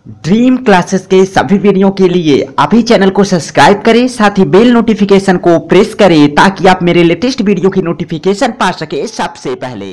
Dream classes के सभी video के लिए अभी चैनल को सब्सक्राइब करें, साथ ही बेल नोटिफिकेशन को प्रेस करें ताकि आप मेरे लेटेस्ट वीडियो की नोटिफिकेशन पा सके सबसे पहले।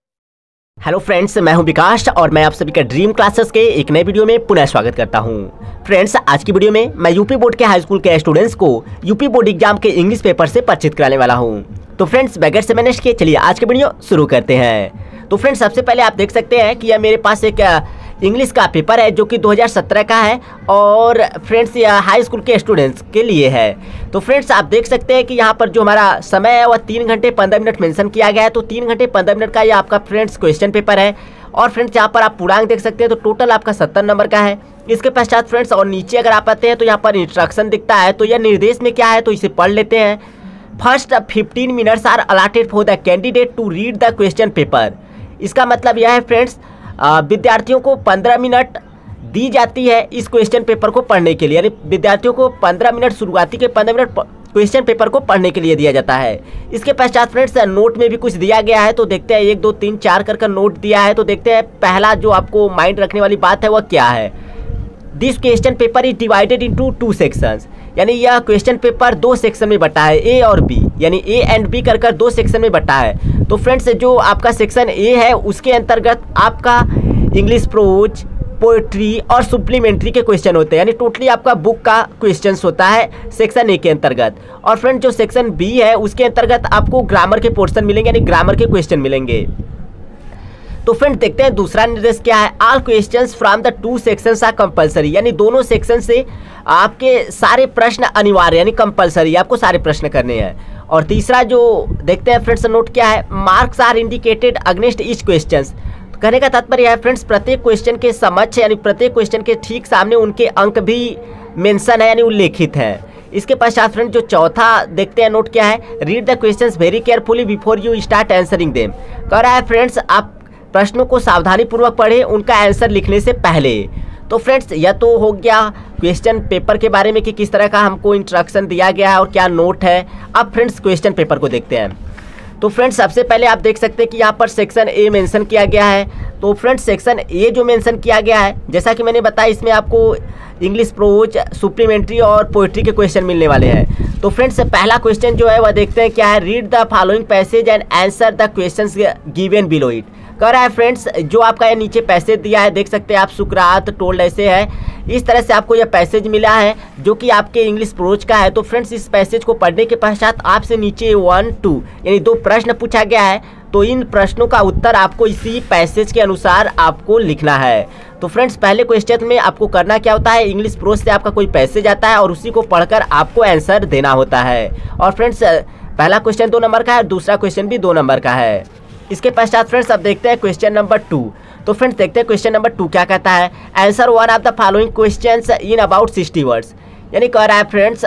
हेलो फ्रेंड्स, मैं हूं विकास और मैं आप सभी का ड्रीम क्लासेस के एक नए वीडियो में पुनः स्वागत करता हूं। फ्रेंड्स, आज की वीडियो में मैं यूपी बोर्ड के हाई स्कूल के स्टूडेंट्स को यूपी बोर्ड एग्जाम के इंग्लिश पेपर से परिचित कराने वाला हूं। तो फ्रेंड्स, बगैर समय नष्ट किए चलिए आज की वीडियो शुरू करते हैं। तो फ्रेंड्स, सबसे पहले आप देख सकते हैं कि यह मेरे पास एक इंग्लिश का पेपर है जो कि 2017 का है और फ्रेंड्स यह हाई स्कूल के स्टूडेंट्स के लिए है। तो फ्रेंड्स, आप देख सकते हैं कि यहाँ पर जो हमारा समय है वह 3 घंटे 15 मिनट मेंशन किया गया है। तो 3 घंटे 15 मिनट का ये आपका फ्रेंड्स क्वेश्चन पेपर है और फ्रेंड्स यहाँ पर आप पूर्णांक देख सकते हैं। तो टोटल आपका 70 नंबर का है। इसके पश्चात फ्रेंड्स और नीचे अगर आप आते हैं तो यहाँ पर इंस्ट्रक्शन दिखता है। तो यह निर्देश में क्या है तो इसे पढ़ लेते हैं। First 15 minutes are allotted for the candidate to read the question paper. इसका मतलब यह है फ्रेंड्स, विद्यार्थियों को 15 मिनट दी जाती है इस क्वेश्चन पेपर को पढ़ने के लिए, यानी विद्यार्थियों को 15 मिनट शुरुआती के 15 मिनट क्वेश्चन पेपर को पढ़ने के लिए दिया जाता है। इसके पश्चात फ्रेंड्स नोट में भी कुछ दिया गया है। तो देखते हैं 1 2 3 4 कर नोट दिया है। तो देखते हैं पहला जो आपको माइंड रखने वाली बात है वह क्या है। This question paper is divided into 2 sections, यानी यह क्वेश्चन पेपर 2 सेक्शन में बटा है, ए और बी, यानी ए एंड बी कर 2 सेक्शन में बटा है। तो फ्रेंड्स जो आपका सेक्शन ए है उसके अंतर्गत आपका इंग्लिश प्रोज, पोएट्री और सुप्लीमेंट्री के क्वेश्चन होते हैं, यानी टोटली आपका बुक का क्वेश्चंस होता है सेक्शन ए के अंतर्गत। और फ्रेंड्स जो सेक्शन बी है उसके अंतर्गत आपको ग्रामर के पोर्शन मिलेंगे, यानी ग्रामर के क्वेश्चन मिलेंगे। तो फ्रेंड्स देखते हैं दूसरा निर्देश क्या है। All questions from the 2 sections are compulsory, यानी दोनों सेक्शन से आपके सारे प्रश्न अनिवार्य, यानी कंपलसरी आपको सारे प्रश्न करने हैं। और तीसरा जो देखते हैं फ्रेंड्स नोट क्या है। Marks are indicated against each questions. कहने का तात्पर्य है फ्रेंड्स प्रत्येक क्वेश्चन के समक्ष, यानी प्रत्येक क्वेश्चन के ठीक सामने उनके अंक भी मेंशन है, यानी उल्लेखित है। इसके पश्चात फ्रेंड्स जो चौथा देखते हैं नोट क्या है। Read the questions very carefully before you start answering them. कह रहा है फ्रेंड्स आप प्रश्नों को सावधानी पूर्वक पढ़ें उनका आंसर लिखने से पहले। तो फ्रेंड्स यह तो हो गया क्वेश्चन पेपर के बारे में कि किस तरह का हमको इंस्ट्रक्शन दिया गया है और क्या नोट है। अब फ्रेंड्स क्वेश्चन पेपर को देखते हैं। तो फ्रेंड्स सबसे पहले आप देख सकते हैं कि यहाँ पर सेक्शन ए मेंशन किया गया है। तो फ्रेंड्स सेक्शन ए जो मेंशन किया गया है जैसा कि मैंने बताया इसमें आपको इंग्लिश प्रोज, सुप्लीमेंट्री और पोएट्री के क्वेश्चन मिलने वाले हैं। तो फ्रेंड्स पहला क्वेश्चन जो है वह देखते हैं क्या है। Read the following passage and answer the questions given below it. कह रहा है फ्रेंड्स जो आपका ये नीचे पैसेज दिया है देख सकते हैं आप, सुकरात टोल्ड ऐसे है, इस तरह से आपको यह पैसेज मिला है जो कि आपके इंग्लिश प्रोज का है। तो फ्रेंड्स इस पैसेज को पढ़ने के पश्चात आपसे नीचे 1 2 यानी 2 प्रश्न पूछा गया है। तो इन प्रश्नों का उत्तर आपको इसी पैसेज के अनुसार आपको लिखना है। तो फ्रेंड्स पहले क्वेश्चन में आपको करना क्या होता है, इंग्लिश प्रोज से आपका कोई पैसेज आता है और उसी को पढ़कर आपको आंसर देना होता है। और फ्रेंड्स पहला क्वेश्चन 2 नंबर का है और दूसरा क्वेश्चन भी 2 नंबर का है। इसके पश्चात फ्रेंड्स अब देखते हैं क्वेश्चन नंबर 2। तो फ्रेंड्स देखते हैं क्वेश्चन नंबर 2 क्या कहता है। Answer 1 of the following questions in about 60 words, यानी कह रहा है फ्रेंड्स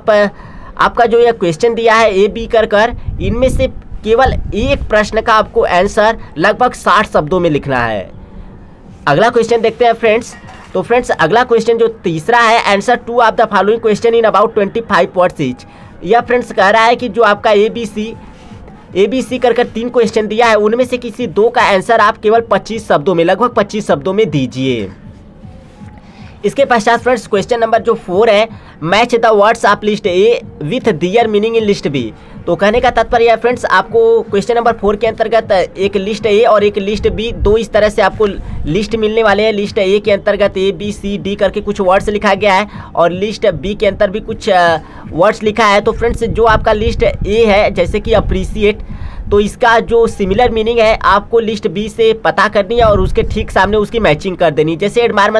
आपका जो यह क्वेश्चन दिया है ए बी कर इनमें से केवल एक प्रश्न का आपको आंसर लगभग 60 शब्दों में लिखना है। अगला क्वेश्चन देखते हैं फ्रेंड्स। तो फ्रेंड्स अगला क्वेश्चन जो तीसरा है, answer 2 of the following question in about 25 words each. यह फ्रेंड्स कह रहा है कि जो आपका ए बी सी कर 3 क्वेश्चन दिया है उनमें से किसी 2 का आंसर आप केवल 25 शब्दों में, लगभग 25 शब्दों में दीजिए। इसके पश्चात फ्रेंड्स क्वेश्चन नंबर जो 4 है, match the words of list A with their meaning in list B. तो कहने का तात्पर्य है फ्रेंड्स आपको क्वेश्चन नंबर 4 के अंतर्गत एक लिस्ट ए और एक लिस्ट बी, 2 इस तरह से आपको लिस्ट मिलने वाले हैं। लिस्ट ए के अंतर्गत ए बी सी डी करके कुछ वर्ड्स लिखा गया है और लिस्ट बी के अंतर भी कुछ वर्ड्स लिखा है। तो फ्रेंड्स जो आपका लिस्ट ए है जैसे कि अप्रिसिएट, तो इसका जो सिमिलर मीनिंग है आपको लिस्ट बी से पता करनी है और उसके ठीक सामने उसकी मैचिंग कर देनी। जैसे एडमायर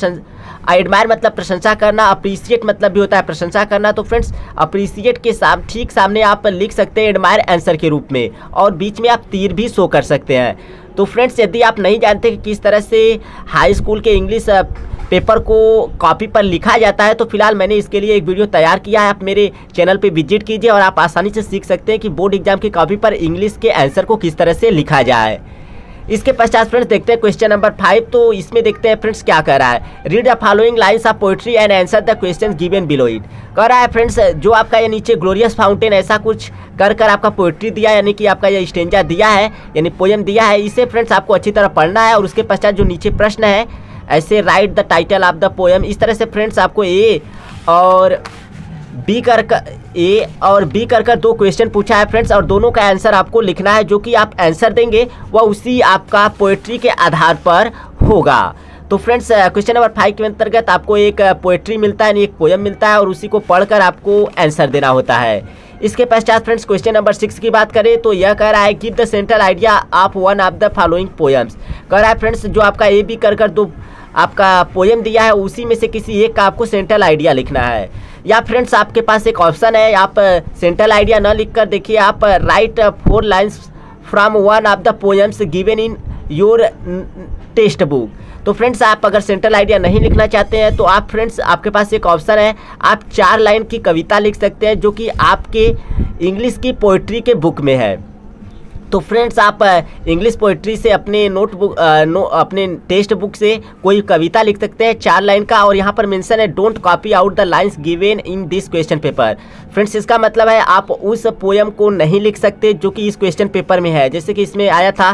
मतलब प्रशंसा करना, अप्रिसिएट मतलब भी होता है प्रशंसा करना। तो फ्रेंड्स अप्रिसिएट के ठीक सामने आप लिख सकते हैं एडमायर आंसर के रूप में और बीच में आप तीर भी शो कर सकते हैं। तो फ्रेंड्स यदि आप नहीं जानते कि किस तरह से हाई स्कूल के इंग्लिश पेपर को कॉपी पर लिखा जाता है तो फिलहाल मैंने इसके लिए एक वीडियो तैयार किया है। आप मेरे चैनल पे विजिट कीजिए और आप आसानी से सीख सकते हैं कि बोर्ड एग्जाम की कॉपी पर इंग्लिश के आंसर को किस तरह से लिखा जाए। इसके पश्चात फ्रेंड्स देखते हैं क्वेश्चन नंबर 5। तो इसमें देखते हैं फ्रेंड्स क्या कह रहा है। Read the following lines of poetry and answer the question given below it. कह रहा है फ्रेंड्स जो आपका ये नीचे ग्लोरियस फाउंटेन ऐसा कुछ कर आपका पोएट्री दिया, यानी कि आपका ये स्टेंजा दिया है, यानी पोएम दिया है, इसे फ्रेंड्स आपको अच्छी तरह पढ़ना है। और उसके पश्चात जो नीचे प्रश्न है ऐसे write the title of the poem. इस तरह से फ्रेंड्स आपको ए और बी कर दो क्वेश्चन पूछा है फ्रेंड्स, और दोनों का आंसर आपको लिखना है। जो कि आप आंसर देंगे वह उसी आपका पोएट्री के आधार पर होगा। तो फ्रेंड्स क्वेश्चन नंबर 5 के अंतर्गत आपको एक पोएट्री मिलता है, यानी एक पोएम मिलता है, और उसी को पढ़कर आपको आंसर देना होता है। इसके पश्चात फ्रेंड्स क्वेश्चन नंबर 6 की बात करें तो यह कह रहा है give the central idea of one of the following poems. कह रहा है फ्रेंड्स जो आपका ए बी कर दो आपका पोएम दिया है उसी में से किसी एक का आपको सेंट्रल आइडिया लिखना है। या फ्रेंड्स आपके पास एक ऑप्शन है, आप सेंट्रल आइडिया न लिख कर देखिए, आप write 4 lines from one of the poems given in your textbook. तो फ्रेंड्स आप अगर सेंट्रल आइडिया नहीं लिखना चाहते हैं तो आप फ्रेंड्स आपके पास एक ऑप्शन है, आप 4 लाइन की कविता लिख सकते हैं जो कि आपके इंग्लिश की पोइट्री के बुक में है। तो फ्रेंड्स आप इंग्लिश पोइट्री से अपने नोटबुक अपने टेक्स्ट बुक से कोई कविता लिख सकते हैं 4 लाइन का, और यहाँ पर मेंशन है don't copy out the lines given in this question paper. Friends इसका मतलब है आप उस पोएम को नहीं लिख सकते जो कि इस क्वेश्चन पेपर में है। जैसे कि इसमें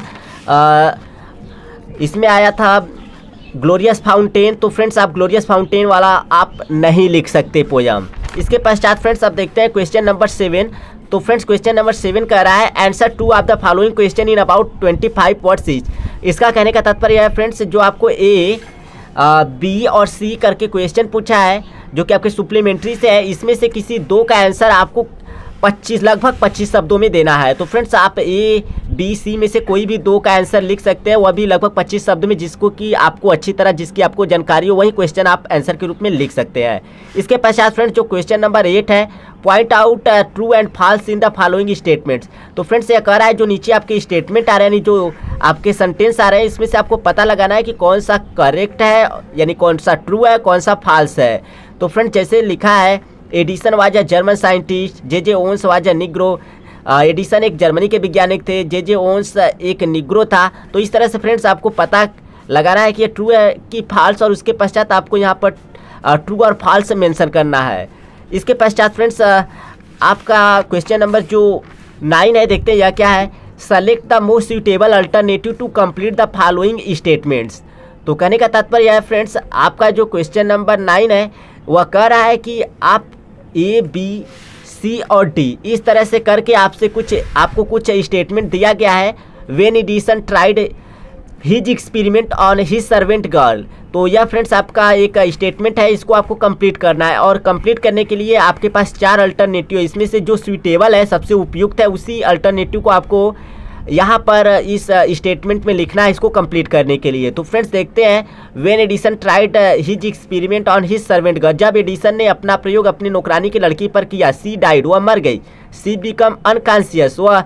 आया था ग्लोरियस फाउंटेन, तो फ्रेंड्स आप ग्लोरियस फाउंटेन वाला आप नहीं लिख सकते पोएम। इसके पश्चात फ्रेंड्स आप देखते हैं क्वेश्चन नंबर 7। तो फ्रेंड्स क्वेश्चन नंबर 7 कह रहा है answer 2 of the following question in about 25 words each. इसका कहने का तात्पर्य है फ्रेंड्स जो आपको ए बी और सी करके क्वेश्चन पूछा है जो कि आपके सुप्लीमेंट्री से है, इसमें से किसी 2 का आंसर आपको लगभग 25 शब्दों में देना है। तो फ्रेंड्स आप ए बी सी में से कोई भी 2 का आंसर लिख सकते हैं, वह भी लगभग 25 शब्द में, जिसको कि आपको अच्छी तरह जिसकी आपको जानकारी हो वही क्वेश्चन आप आंसर के रूप में लिख सकते हैं। इसके पश्चात फ्रेंड्स जो क्वेश्चन नंबर 8 है point out true and false in the following statements. तो फ्रेंड्स यह कह रहा है जो नीचे आपके स्टेटमेंट आ रहे हैं, यानी जो आपके सेंटेंस आ रहे हैं, इसमें से आपको पता लगाना है कि कौन सा करेक्ट है, यानी कौन सा ट्रू है, कौन सा फॉल्स है। तो फ्रेंड्स जैसे लिखा है Edison was a German scientist, Jones was a negro. Edison एक जर्मनी के वैज्ञानिक थे, जे ओन्स एक निग्रो था। तो इस तरह से फ्रेंड्स आपको पता लगाना है कि ये ट्रू है कि फॉल्स, और उसके पश्चात आपको यहाँ पर ट्रू और फॉल्स मेंशन करना है। इसके पश्चात फ्रेंड्स आपका क्वेश्चन नंबर जो 9 है, देखते हैं यह क्या है। Select the most suitable alternative to complete the following statements. तो कहने का तात्पर्य है फ्रेंड्स आपका जो क्वेश्चन नंबर 9 है वह कह रहा है कि आप ए बी सी और डी इस तरह से करके आपको कुछ स्टेटमेंट दिया गया है। When Edison tried his experiment on his servant girl. तो यह फ्रेंड्स आपका एक स्टेटमेंट है, इसको आपको कंप्लीट करना है, और कंप्लीट करने के लिए आपके पास 4 अल्टरनेटिव, इसमें से जो सूटेबल है, सबसे उपयुक्त है, उसी अल्टरनेटिव को आपको यहाँ पर इस स्टेटमेंट में लिखना है इसको कंप्लीट करने के लिए। तो फ्रेंड्स देखते हैं when Edison tried his experiment on his servant girl. जब एडिसन ने अपना प्रयोग अपनी नौकरानी की लड़की पर किया, सी डाइड, वह मर गई। सी बिकम अनकॉन्शियस, वह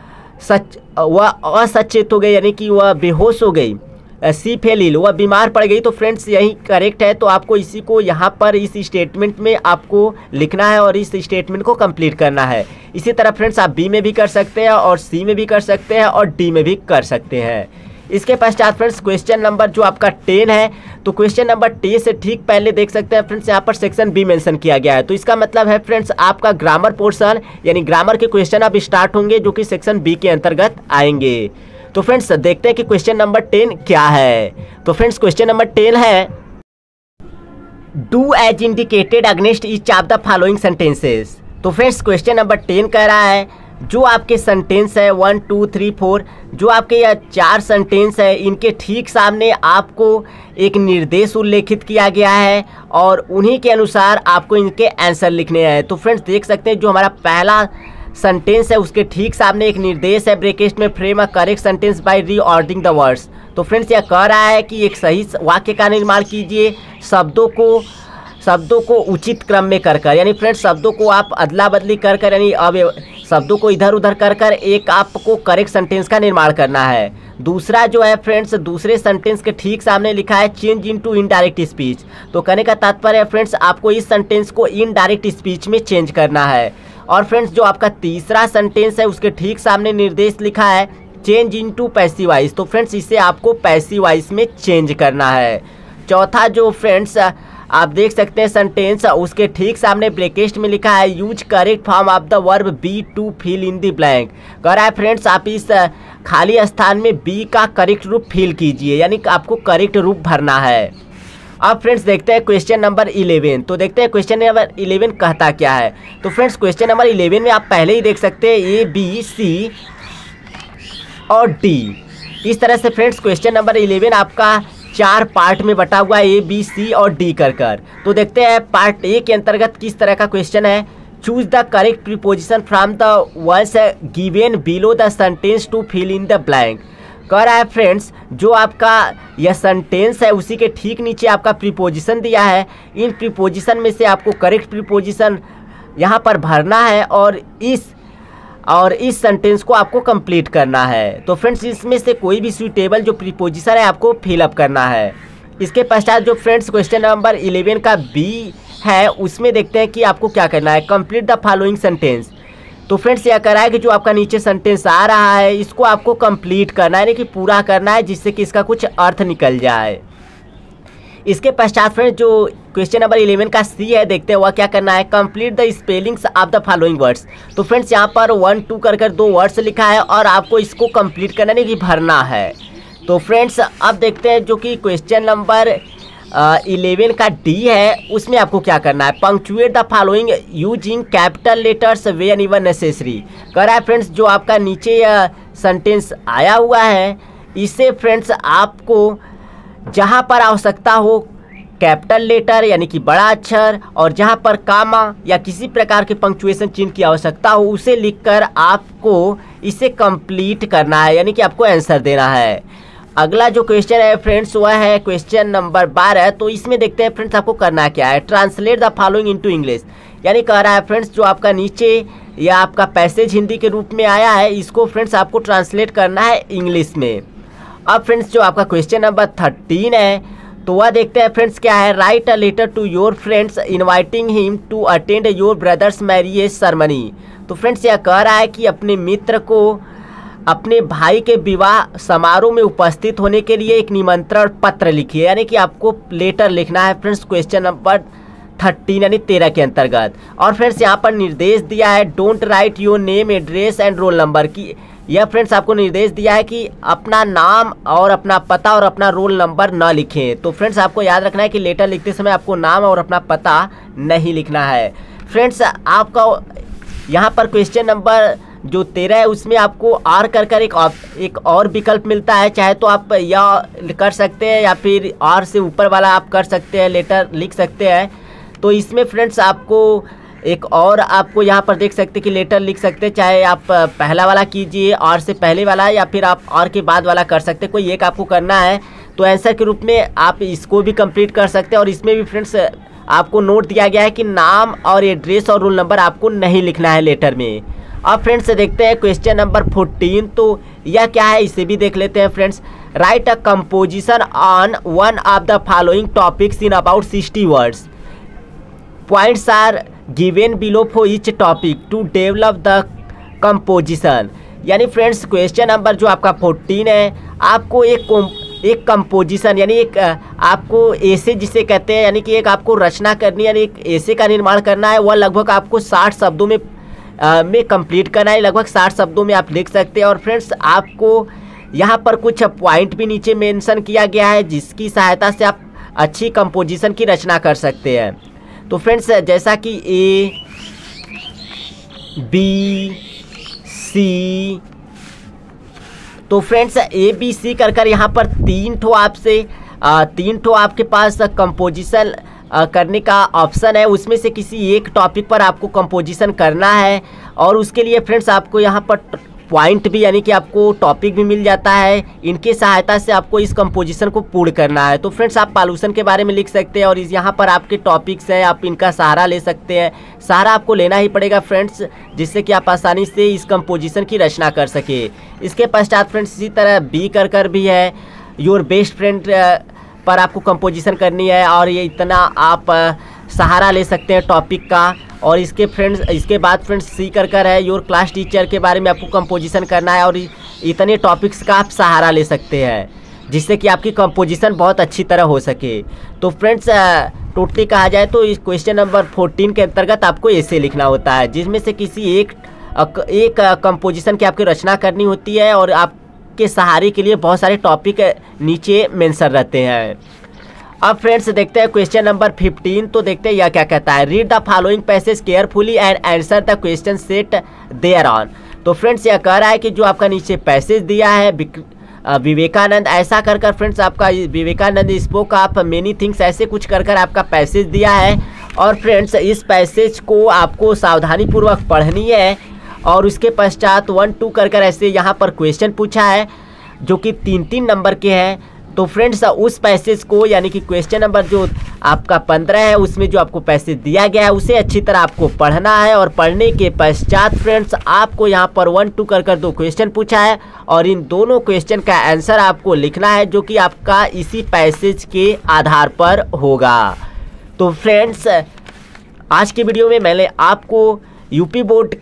असचेत हो गई, यानी कि वह बेहोश हो गई। सी फेल इल, वह बीमार पड़ गई। तो फ्रेंड्स यही करेक्ट है, तो आपको इसी को यहाँ पर इस स्टेटमेंट में आपको लिखना है और इस स्टेटमेंट को कंप्लीट करना है। इसी तरह फ्रेंड्स आप बी में भी कर सकते हैं और सी में भी कर सकते हैं और डी में भी कर सकते हैं। इसके पश्चात फ्रेंड्स क्वेश्चन नंबर जो आपका 10 है, तो क्वेश्चन नंबर 10 से ठीक पहले देख सकते हैं फ्रेंड्स यहाँ पर सेक्शन बी मेंशन किया गया है। तो इसका मतलब है फ्रेंड्स आपका ग्रामर पोर्शन, यानी ग्रामर के क्वेश्चन अब स्टार्ट होंगे जो कि सेक्शन बी के अंतर्गत आएंगे। तो फ्रेंड्स देखते हैं कि क्वेश्चन नंबर 10 क्या है। तो फ्रेंड्स क्वेश्चन नंबर 10 है do as indicated against each of the following sentences. तो फ्रेंड्स क्वेश्चन नंबर 10 कह रहा है जो आपके सेंटेंस है 1 2 3 4, जो आपके यह 4 सेंटेंस है, इनके ठीक सामने आपको एक निर्देश उल्लेखित किया गया है और उन्हीं के अनुसार आपको इनके आंसर लिखने हैं। तो फ्रेंड्स देख सकते हैं जो हमारा पहला सेंटेंस है उसके ठीक सामने एक निर्देश है, ब्रैकेट में frame a correct sentence by reordering the words. तो फ्रेंड्स यह कह रहा है कि एक सही वाक्य का निर्माण कीजिए शब्दों को उचित क्रम में कर, यानी फ्रेंड्स शब्दों को आप अदला बदली कर यानी अब शब्दों को इधर उधर कर एक आपको करेक्ट सेंटेंस का निर्माण करना है। दूसरा जो है फ्रेंड्स दूसरे सेंटेंस के ठीक सामने लिखा है चेंज इनटू इनडायरेक्ट स्पीच। तो कहने का तात्पर्य है फ्रेंड्स आपको इस सेंटेंस को इनडायरेक्ट स्पीच में चेंज करना है। और फ्रेंड्स जो आपका तीसरा सेंटेंस है उसके ठीक सामने निर्देश लिखा है चेंज इनटू पैसिव वॉइस। तो फ्रेंड्स इसे आपको पैसिव वॉइस में चेंज करना है। चौथा जो फ्रेंड्स आप देख सकते हैं सेंटेंस उसके ठीक सामने ब्रैकेट में लिखा है use correct form of the verb be to fill in the blank. कह रहा है फ्रेंड्स आप इस खाली स्थान में बी का करेक्ट रूप फिल कीजिए, यानी आपको करेक्ट रूप भरना है। अब फ्रेंड्स देखते हैं क्वेश्चन नंबर 11। तो देखते हैं क्वेश्चन नंबर 11 कहता क्या है। तो फ्रेंड्स क्वेश्चन नंबर 11 में आप पहले ही देख सकते हैं ए बी सी और डी। इस तरह से फ्रेंड्स क्वेश्चन नंबर 11 आपका 4 पार्ट में बटा हुआ है, ए बी सी और डी कर। तो देखते हैं पार्ट ए के अंतर्गत किस तरह का क्वेश्चन है। Choose the correct preposition from the words given below the sentence to fill in the blank. कह रहा है फ्रेंड्स जो आपका यह सेंटेंस है उसी के ठीक नीचे आपका प्रीपोजिशन दिया है। इन प्रीपोजिशन में से आपको करेक्ट प्रीपोजिशन यहाँ पर भरना है और इस सेंटेंस को आपको कंप्लीट करना है। तो फ्रेंड्स इसमें से कोई भी सुइटेबल जो प्रीपोजिशन है आपको फिलअप करना है। इसके पश्चात जो फ्रेंड्स क्वेश्चन नंबर 11 का बी है उसमें देखते हैं कि आपको क्या करना है। Complete the following sentence. तो फ्रेंड्स यह कह रहा है कि जो आपका नीचे सेंटेंस आ रहा है इसको आपको कंप्लीट करना है, यानी कि पूरा करना है, जिससे कि इसका कुछ अर्थ निकल जाए। इसके पश्चात फ्रेंड्स जो क्वेश्चन नंबर 11 का सी है देखते हैं वह क्या करना है। Complete the spellings of the following words. तो फ्रेंड्स यहाँ पर 1 2 कर 2 वर्ड्स लिखा है और आपको इसको कंप्लीट करना नहीं कि भरना है। तो फ्रेंड्स अब देखते हैं जो कि क्वेश्चन नंबर 11 का डी है उसमें आपको क्या करना है। Punctuate the following using capital letters whenever necessary. कह रहा है फ्रेंड्स जो आपका नीचे यह सेंटेंस आया हुआ है इसे फ्रेंड्स आपको जहां पर आवश्यकता हो कैपिटल लेटर यानी कि बड़ा अक्षर और जहां पर कामा या किसी प्रकार के पंक्चुएशन चिन्ह की आवश्यकता हो उसे लिखकर आपको इसे कंप्लीट करना है, यानी कि आपको आंसर देना है। अगला जो क्वेश्चन है फ्रेंड्स वह है क्वेश्चन नंबर 12। तो इसमें देखते हैं फ्रेंड्स आपको करना क्या है। Translate the following into English. यानी कह रहा है फ्रेंड्स जो आपका नीचे या आपका पैसेज हिंदी के रूप में आया है इसको फ्रेंड्स आपको ट्रांसलेट करना है इंग्लिश में। अब फ्रेंड्स जो आपका क्वेश्चन नंबर 13 है तो वह देखते हैं फ्रेंड्स क्या है। Write a letter to your friends inviting him to attend your brother's marriage ceremony. तो फ्रेंड्स यह कह रहा है कि अपने मित्र को अपने भाई के विवाह समारोह में उपस्थित होने के लिए एक निमंत्रण पत्र लिखिए, यानी कि आपको लेटर लिखना है फ्रेंड्स क्वेश्चन नंबर 13 यानी 13 के अंतर्गत। और फ्रेंड्स यहाँ पर निर्देश दिया है don't write your name address and roll number की। यह फ्रेंड्स आपको निर्देश दिया है कि अपना नाम और अपना पता और अपना रोल नंबर न लिखें। तो फ्रेंड्स आपको याद रखना है कि लेटर लिखते समय आपको नाम और अपना पता नहीं लिखना है। फ्रेंड्स आपका यहाँ पर क्वेश्चन नंबर जो 13 है उसमें आपको आर कर एक और विकल्प मिलता है। चाहे तो आप या कर सकते हैं या फिर आर से ऊपर वाला आप कर सकते हैं, लेटर लिख सकते हैं। तो इसमें फ्रेंड्स आपको एक और आपको यहाँ पर देख सकते हैं कि लेटर लिख सकते हैं, चाहे आप पहला वाला कीजिए आर से पहले वाला या फिर आप आर के बाद वाला कर सकते हैं, कोई एक आपको करना है। तो आंसर के रूप में आप इसको भी कंप्लीट कर सकते हैं। और इसमें भी फ्रेंड्स आपको नोट दिया गया है कि नाम और एड्रेस और रोल नंबर आपको नहीं लिखना है लेटर में। अब फ्रेंड्स देखते हैं क्वेश्चन नंबर 14। तो यह क्या है इसे भी देख लेते हैं friends. Write a composition on one of the following topics in about 60 words. Points are given below for each topic to develop the composition. यानी फ्रेंड्स क्वेश्चन नंबर जो आपका 14 है आपको एक कंपोजिशन यानी एक आपको ऐसे जिसे कहते हैं, यानी कि एक आपको रचना करनी यानी एक ऐसे का निर्माण करना है। वह लगभग आपको 60 शब्दों में कंप्लीट करना है। लगभग 60 शब्दों में आप लिख सकते हैं। और फ्रेंड्स आपको यहाँ पर कुछ पॉइंट भी नीचे मेंशन किया गया है जिसकी सहायता से आप अच्छी कंपोजिशन की रचना कर सकते हैं। तो फ्रेंड्स जैसा कि ए बी सी, तो फ्रेंड्स ए बी सी कर यहाँ पर 3 ठो आपके पास कंपोजिशन करने का ऑप्शन है। उसमें से किसी एक टॉपिक पर आपको कंपोजिशन करना है और उसके लिए फ्रेंड्स आपको यहाँ पर पॉइंट भी यानी कि आपको टॉपिक भी मिल जाता है। इनके सहायता से आपको इस कंपोजिशन को पूर्ण करना है। तो फ्रेंड्स आप पॉल्यूशन के बारे में लिख सकते हैं और यहाँ पर आपके टॉपिक्स हैं, आप इनका सहारा ले सकते हैं। सहारा आपको लेना ही पड़ेगा फ्रेंड्स, जिससे कि आप आसानी से इस कंपोजिशन की रचना कर सके। इसके पश्चात फ्रेंड्स इसी तरह बी कर भी है, योर बेस्ट फ्रेंड पर आपको कंपोजिशन करनी है और ये इतना आप सहारा ले सकते हैं टॉपिक का। और इसके बाद फ्रेंड्स सी कर है, योर क्लास टीचर के बारे में आपको कंपोजिशन करना है और इतने टॉपिक्स का आप सहारा ले सकते हैं जिससे कि आपकी कंपोजिशन बहुत अच्छी तरह हो सके। तो फ्रेंड्स टोटली कहा जाए तो इस क्वेश्चन नंबर 14 के अंतर्गत आपको ऐसे लिखना होता है, जिसमें से किसी एक कंपोजिशन की आपकी रचना करनी होती है और आपके सहारे के लिए बहुत सारे टॉपिक नीचे मेंशन रहते हैं। अब फ्रेंड्स देखते हैं क्वेश्चन नंबर 15। तो देखते हैं यह क्या कहता है। Read the following passage carefully and answer the question set thereon. तो फ्रेंड्स यह कह रहा है कि जो आपका नीचे पैसेज दिया है विवेकानंद ऐसा कर कर फ्रेंड्स आपका Vivekananda spoke of many things ऐसे कुछ कर कर आपका पैसेज दिया है। और फ्रेंड्स इस पैसेज को आपको सावधानी पूर्वक पढ़नी है और उसके पश्चात 1 2 कर कर ऐसे यहाँ पर क्वेश्चन पूछा है जो कि 3-3 नंबर के हैं। तो फ्रेंड्स उस पैसेज को यानी कि क्वेश्चन नंबर जो आपका 15 है उसमें जो आपको पैसेज दिया गया है उसे अच्छी तरह आपको पढ़ना है। और पढ़ने के पश्चात फ्रेंड्स आपको यहाँ पर 1 2 कर कर 2 क्वेश्चन पूछा है और इन दोनों क्वेश्चन का आंसर आपको लिखना है जो कि आपका इसी पैसेज के आधार पर होगा। तो फ्रेंड्स आज की वीडियो में मैंने आपको यूपी बोर्ड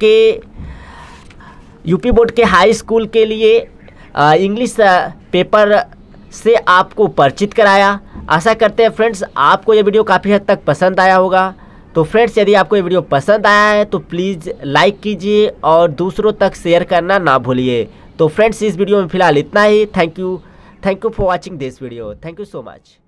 के हाई स्कूल के लिए इंग्लिश पेपर से आपको परिचित कराया। आशा करते हैं फ्रेंड्स आपको ये वीडियो काफ़ी हद तक पसंद आया होगा। तो फ्रेंड्स यदि आपको ये वीडियो पसंद आया है तो प्लीज़ लाइक कीजिए और दूसरों तक शेयर करना ना भूलिए। तो फ्रेंड्स इस वीडियो में फ़िलहाल इतना ही। Thank you for watching this video. Thank you so much.